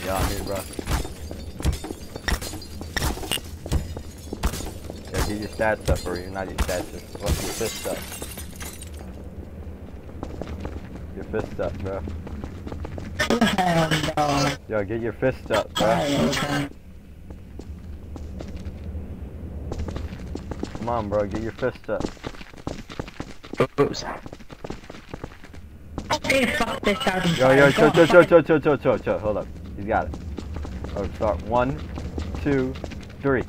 Yeah, I'm here, bro. Yeah, get your stats up, or you're not your stats. Just what's your fist up? Your fist up, bro. Hell no. Yo, get your fist up, bro. Come on, bro, get your fist up. Oops. Okay, fuck this out. Yo, chill, hold up. He's got it. Oh, start. 1, 2, 3.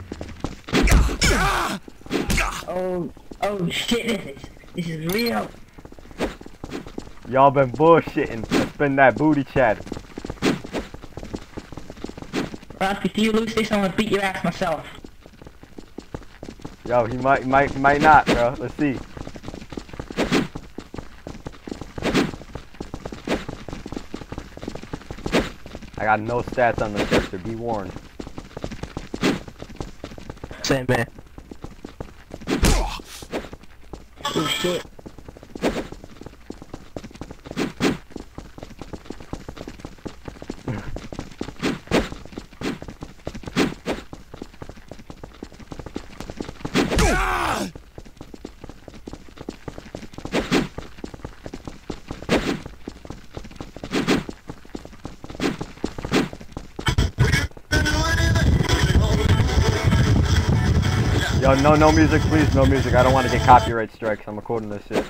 Oh shit, this is real. Y'all been bullshitting. Let's spin that booty chat. Ralph, if you lose this, I'm gonna beat your ass myself. Yo, he might not, bro. Let's see. I got no stats on the character, be warned. Same man. Oh shit. Yo, no music, please, no music. I don't want to get copyright strikes. I'm recording this shit.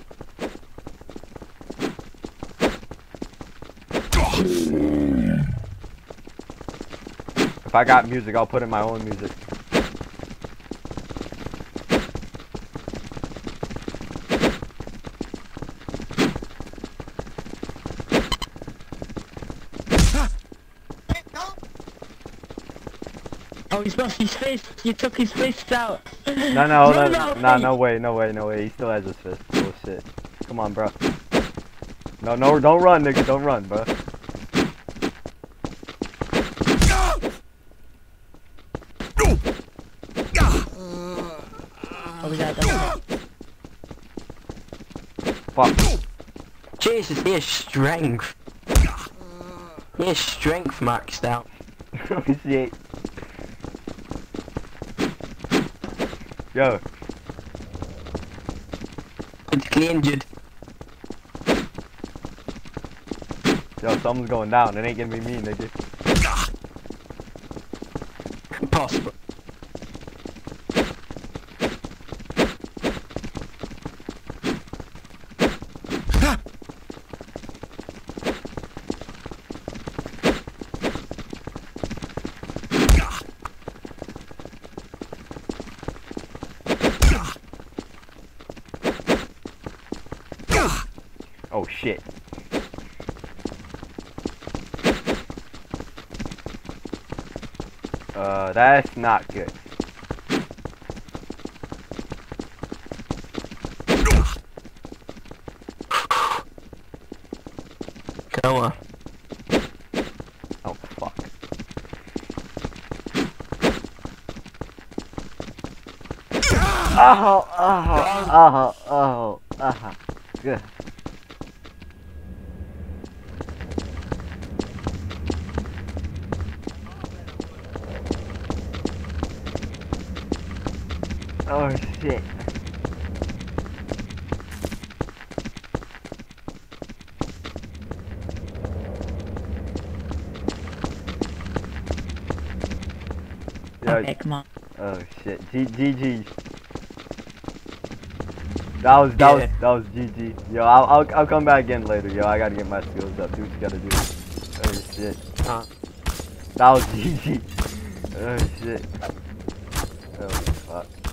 If I got music, I'll put in my own music. Oh, he's lost his fist. You took his fist out. No way. He still has his fist. Bullshit. Come on, bro. No, don't run, nigga. Don't run, bro. Oh, we got that. Fuck. Jesus, he has strength. He has strength maxed out. Shit. Yo. Critically injured. Yo, something's going down. It ain't gonna be me, nigga. Impossible. Oh shit. That's not good. Go on. Oh fuck. Good. Oh shit. Okay, come on. Oh shit. GG. That was GG. Yo, I'll come back again later. Yo, I gotta get my skills up. Do what you gotta do. Oh shit. That was GG. Oh shit. Oh fuck.